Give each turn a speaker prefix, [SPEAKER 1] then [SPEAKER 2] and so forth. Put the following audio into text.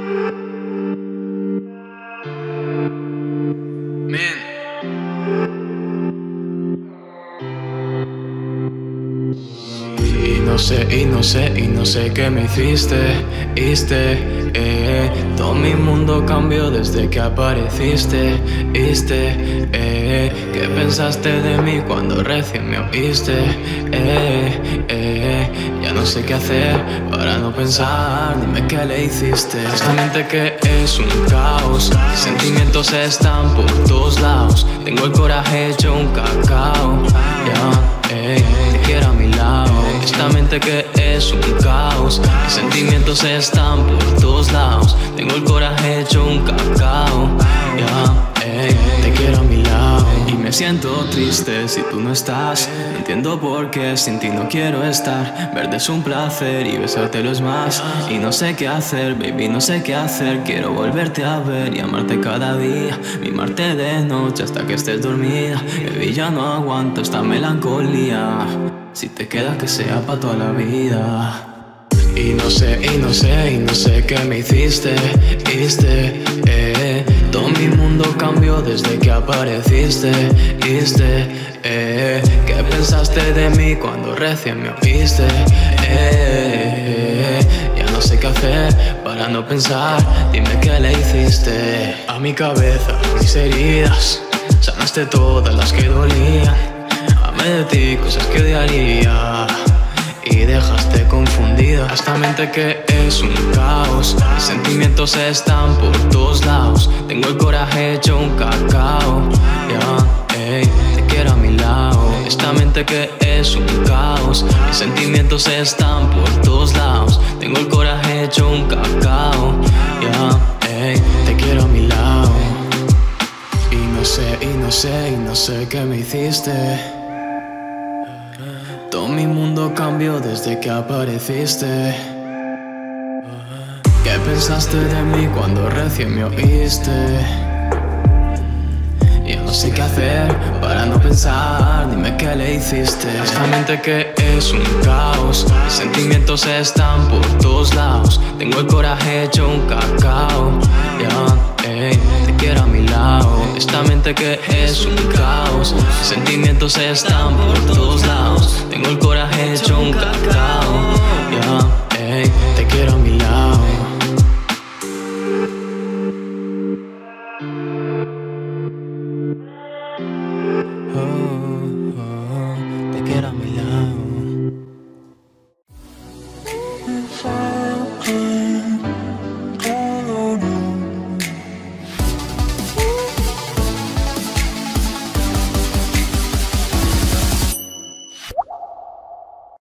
[SPEAKER 1] Y no sé qué me hiciste, todo mi mundo cambió desde que apareciste, ¿qué pensaste de mí cuando recién me oíste? Ya no sé qué hacer para no pensar, dime qué le hiciste. Esta mente que es un caos, mis sentimientos están por todos lados, tengo el coraje hecho un cacao, te quiero a mi lado. Esta mente que es un caos, mis sentimientos están por todos lados, tengo el coraje hecho un cacao, te quiero a mi lado. Y me siento triste si tú no estás, no entiendo por qué sin ti no quiero estar. Verte es un placer y besártelo es más, y no sé qué hacer, baby, no sé qué hacer. Quiero volverte a ver y amarte cada día, mimarte de noche hasta que estés dormida. Baby, ya no aguanto esta melancolía, si te quedas que sea pa' toda la vida. Y no sé qué me hiciste, todo mi mundo cambió desde que apareciste, ¿qué pensaste de mí cuando recién me oíste? Ya no sé qué hacer para no pensar, dime qué le hiciste. A mi cabeza, mis heridas, sanaste todas las que dolían. Amé de ti cosas que odiaría y dejaste confundida esta mente que es un caos, mis sentimientos están por todos lados, tengo el coraje hecho un cacao, te quiero a mi lado. Esta mente que es un caos, mis sentimientos están por todos lados, tengo el coraje hecho un cacao, te quiero a mi lado. Y no sé qué me hiciste, todo mi mundo cambió desde que apareciste. ¿Qué pensaste de mí cuando recién me oíste? Yo no sé qué hacer para no pensar, dime qué le hiciste. Esta mente que es un caos, mis sentimientos están por todos lados, tengo el coraje hecho un cacao, te quiero a mi lado. Esta mente que es un caos, mis sentimientos están por todos lados, tengo el coraje hecho un cacao, te quiero a mi lado.